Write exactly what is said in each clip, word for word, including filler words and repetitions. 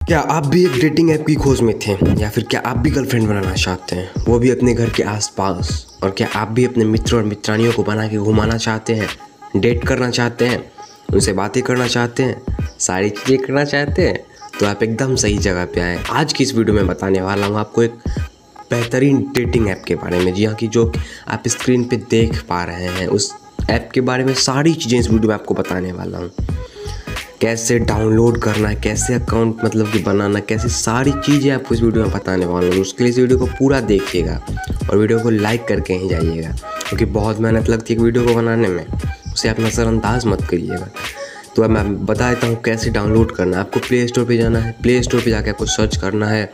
क्या आप भी एक डेटिंग ऐप की खोज में थे, या फिर क्या आप भी गर्लफ्रेंड बनाना चाहते हैं, वो भी अपने घर के आसपास? और क्या आप भी अपने मित्र और मित्रानियों को बना के घुमाना चाहते हैं, डेट करना चाहते हैं, उनसे बातें करना चाहते हैं, सारी चीज़ें करना चाहते हैं? तो आप एकदम सही जगह पे आए। आज की इस वीडियो में बताने वाला हूँ आपको एक बेहतरीन डेटिंग ऐप के बारे में, जी हाँ, कि जो आप स्क्रीन पे देख पा रहे हैं, उस ऐप के बारे में सारी चीज़ें इस वीडियो में आपको बताने वाला हूँ। कैसे डाउनलोड करना है, कैसे अकाउंट मतलब कि बनाना, कैसे सारी चीज़ें आपको इस वीडियो में बताने वाला हूँ। उसके लिए इस वीडियो को पूरा देखिएगा और वीडियो को लाइक करके ही जाइएगा, क्योंकि बहुत मेहनत लगती है एक वीडियो को बनाने में, उसे आप नज़रअंदाज मत करिएगा। तो अब मैं बता देता हूँ कैसे डाउनलोड करना है। आपको प्ले स्टोर पर जाना है, प्ले स्टोर पर जाकर आपको सर्च करना है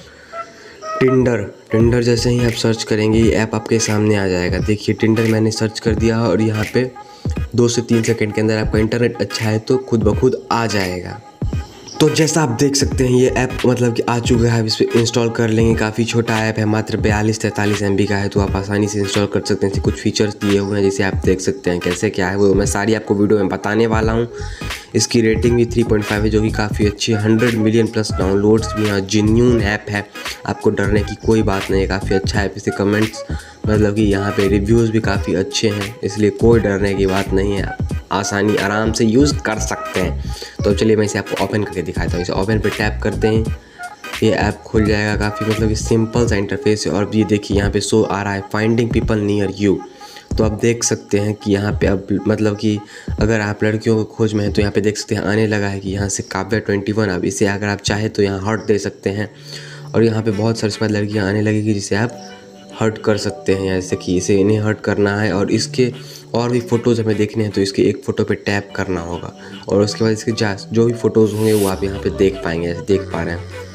टिंडर। टिंडर जैसे ही आप सर्च करेंगे ये ऐप आपके सामने आ जाएगा। देखिए टिंडर मैंने सर्च कर दिया और यहाँ पे दो से तीन सेकंड के अंदर आपका इंटरनेट अच्छा है तो खुद ब खुद आ जाएगा। तो जैसा आप देख सकते हैं ये ऐप मतलब कि आ चुका है। आप इस पर इंस्टॉल कर लेंगे। काफ़ी छोटा ऐप है, मात्र बयालीस तैंतालीस एम बी का है, तो आप आसानी से इंस्टॉल कर सकते हैं। कुछ फीचर्स दिए हुए हैं जैसे आप देख सकते हैं। कैसे क्या है वो मैं सारी आपको वीडियो में बताने वाला हूँ। इसकी रेटिंग भी थ्री पॉइंट फाइव है, जो कि काफ़ी अच्छी है। हंड्रेड मिलियन प्लस डाउनलोड्स भी हैं। जेन्युइन ऐप है, आपको डरने की कोई बात नहीं है। काफ़ी अच्छा है। इसे कमेंट्स मतलब कि यहाँ पे रिव्यूज़ भी काफ़ी अच्छे हैं, इसलिए कोई डरने की बात नहीं है। आसानी आराम से यूज़ कर सकते हैं। तो चलिए मैं इसे आपको ओपन करके दिखाता हूँ। इसे ओपन पे टैप करते हैं, ये ऐप खुल जाएगा। काफ़ी मतलब कि सिंपल सा इंटरफेस है। और ये देखिए यहाँ पे शो आ रहा है फाइंडिंग पीपल नियर यू। तो आप देख सकते हैं कि यहाँ पे अब मतलब कि अगर आप लड़कियों को खोज में हैं तो यहाँ पे देख सकते हैं आने लगा है कि यहाँ से काव्या ट्वेंटी वन। अब इसे अगर आप चाहें तो यहाँ हर्ट दे सकते हैं और यहाँ पे बहुत सारी बाद लड़कियाँ आने लगेगी जिसे आप हर्ट कर सकते हैं। जैसे कि इसे इन्हें हर्ट करना है और इसके और भी फ़ोटोज़ हमें देखने हैं तो इसके एक फ़ोटो पे टैप करना होगा और उसके बाद इसके जा जो भी फ़ोटोज़ होंगे वो आप यहाँ पे देख पाएंगे। जैसे देख पा रहे हैं,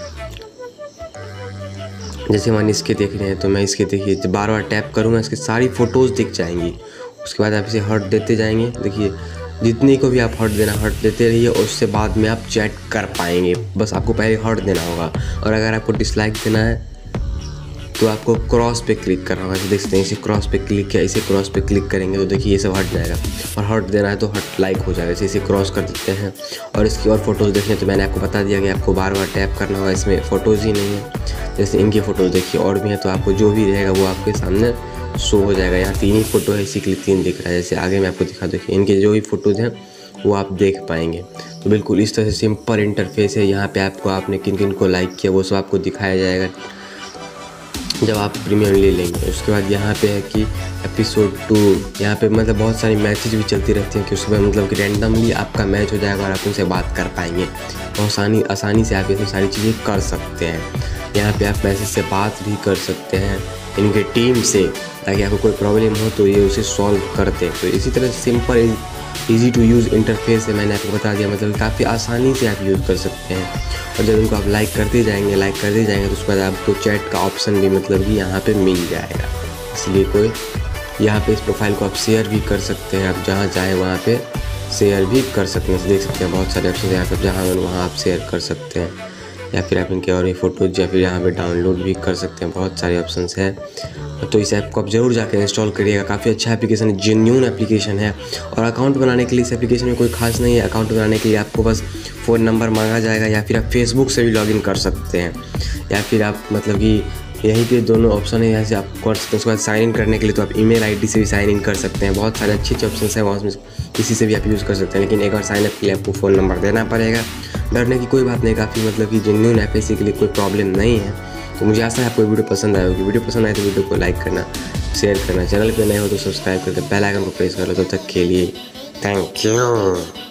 जैसे मैंने इसके देख रहे हैं तो मैं इसके देखिए बार बार टैप करूँगा, इसकी सारी फ़ोटोज़ दिख जाएंगी। उसके बाद आप इसे हर्ट देते जाएंगे। देखिए जितनी को भी आप हर्ट देना हर्ट देते रहिए और उससे बाद में आप चैट कर पाएंगे। बस आपको पहले हर्ट देना होगा और अगर आपको डिसलाइक देना है तो आपको क्रॉस पे क्लिक करना होगा। देख सकते हैं इसे क्रॉस पे क्लिक किया, इसे क्रॉस पे क्लिक करेंगे तो देखिए ये सब हट जाएगा और हर्ट देना है तो हट लाइक हो जाएगा। इसे क्रॉस कर देते हैं और इसकी और फोटोज़ देखने तो मैंने आपको बता दिया कि आपको बार बार टैप करना होगा। इसमें फ़ोटोज़ ही नहीं है, जैसे इनकी फ़ोटोज़ देखिए और भी हैं तो आपको जो भी रहेगा वो आपके सामने शो हो जाएगा। यहाँ तीन ही फ़ोटो है, इसी के लिए तीन दिख रहा है। जैसे आगे मैं आपको दिखा, देखिए इनके जो भी फ़ोटोज़ हैं वो आप देख पाएंगे। तो बिल्कुल इस तरह से सिंपल इंटरफेस है। यहाँ पे आपको आपने किन किन को लाइक किया वो सब आपको दिखाया जाएगा जब आप प्रीमियम ले लेंगे। उसके बाद यहाँ पे है कि एपिसोड टू, यहाँ पे मतलब बहुत सारी मैचेज भी चलती रहती हैं कि उसमें मतलब कि रैंडमली आपका मैच हो जाएगा और आप उनसे बात कर पाएंगे। बहुत आसानी आसानी से आप ये सारी चीज़ें कर सकते हैं। यहाँ पे आप मैसेज से बात भी कर सकते हैं इनके टीम से, ताकि आपको कोई प्रॉब्लम हो तो ये उसे सॉल्व करते हैं। तो इसी तरह simple easy to use interface है, मैंने आपको बता दिया। मतलब काफ़ी आसानी से आप यूज़ कर सकते हैं। और जब उनको आप लाइक करते जाएंगे लाइक करते जाएंगे तो उसके बाद आपको चैट का ऑप्शन भी मतलब कि यहाँ पे मिल जाएगा। इसलिए कोई यहाँ पे इस प्रोफाइल को आप शेयर भी कर सकते हैं। आप जहाँ चाहें वहाँ पे शेयर भी कर सकते हैं। देख सकते हैं बहुत सारे ऑप्शन यहाँ पर, जहाँ वहाँ आप शेयर कर सकते हैं या फिर आप इनके और भी फ़ोटोज़ या फिर यहाँ पे डाउनलोड भी कर सकते हैं। बहुत सारे ऑप्शंस हैं। तो इस ऐप को आप ज़रूर जाकर इंस्टॉल करिएगा। काफ़ी अच्छा एप्लीकेशन है, जेन्युइन एप्लीकेशन है। और अकाउंट बनाने के लिए इस एप्लीकेशन में कोई खास नहीं है। अकाउंट बनाने के लिए आपको बस फ़ोन नंबर मांगा जाएगा या फिर आप फेसबुक से भी लॉगिन कर सकते हैं या फिर आप मतलब कि यहीं पे दोनों ऑप्शन है, यहाँ से आप कर सकते हैं। उसके बाद साइन इन करने के लिए तो आप ईमेल आईडी से भी साइन इन कर सकते हैं। बहुत सारे अच्छे अच्छे ऑप्शन हैं वहाँ में, किसी से भी आप यूज़ कर सकते हैं। लेकिन एक बार साइन अप के लिए आपको फ़ोन नंबर देना पड़ेगा। डरने की कोई बात नहीं, काफ़ी मतलब कि जेन्युइन ऐप है, इसी के लिए कोई प्रॉब्लम नहीं है। तो मुझे आशा है आपको वीडियो पसंद आए होगी। वीडियो पसंद आए तो वीडियो को लाइक करना, शेयर करना, चैनल पे नए हो तो सब्सक्राइब करके बेल आइकन को प्रेस कर लो। तब तक के लिए थैंक यू।